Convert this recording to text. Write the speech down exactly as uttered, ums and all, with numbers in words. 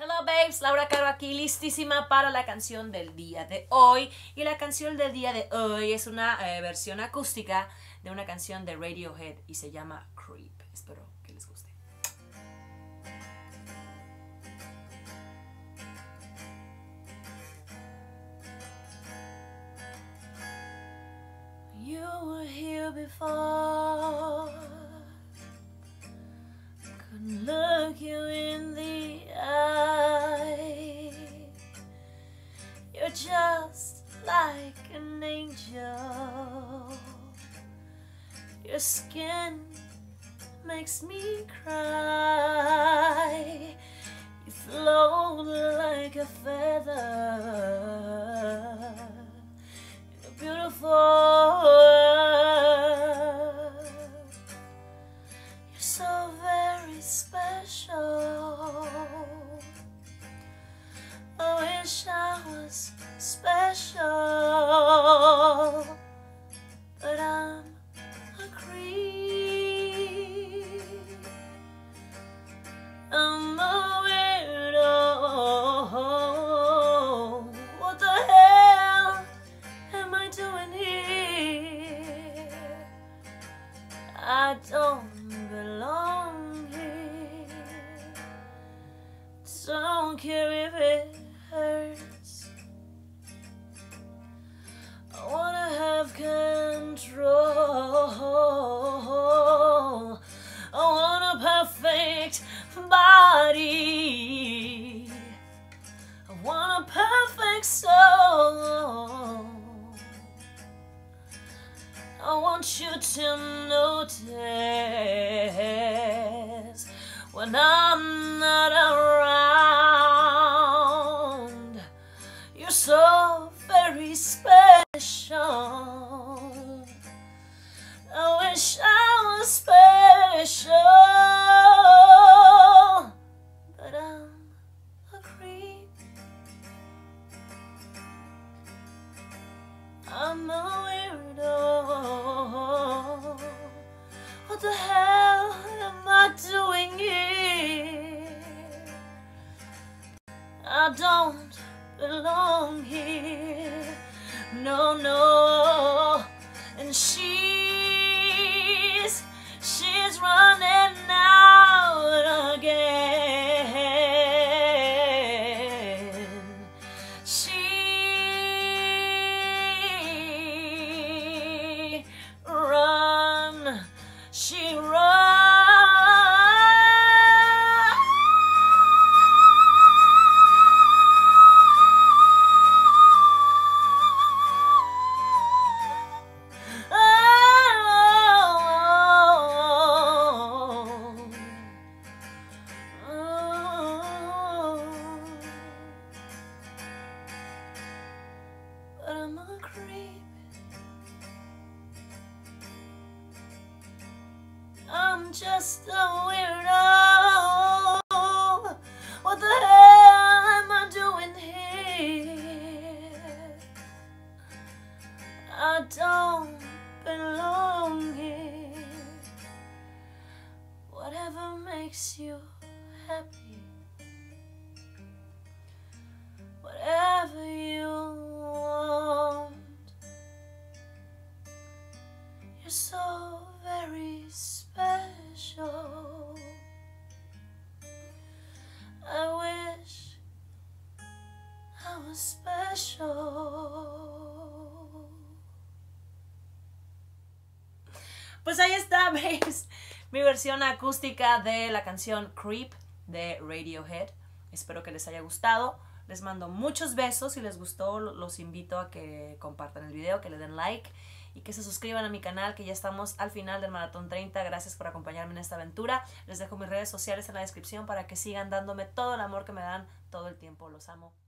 Hello babes, Laura Caro aquí, listísima para la canción del día de hoy. Y la canción del día de hoy es una eh, versión acústica de una canción de Radiohead y se llama Creep. Espero que les guste. You were here before, couldn't look you in the eye. You're just like an angel. Your skin makes me cry. You float like a feather in a beautiful world. You're so very special. I wish I was special, but I'm a creep. I'm a weirdo. What the hell am I doing here? I don't belong here. Don't care if it hurts. I wanna have control. I want a perfect body. I want a perfect soul. I want you to notice when I'm not around. You're so very special. I wish I was special, but I'm a creep. I'm a weirdo. What the hell am I doing here? I don't belong here. No, no. And she's, she's running out again. She run, she run. But I'm a creep. I'm just a weirdo. What the hell am I doing here? I don't belong here. Whatever makes you happy, whatever you want. You're so very special. I wish I was special. Pues ahí está, babes, mi versión acústica de la canción Creep de Radiohead. Espero que les haya gustado. Les mando muchos besos. Si les gustó, los invito a que compartan el video, que le den like y que se suscriban a mi canal, que ya estamos al final del Maratón treinta. Gracias por acompañarme en esta aventura. Les dejo mis redes sociales en la descripción para que sigan dándome todo el amor que me dan todo el tiempo. Los amo.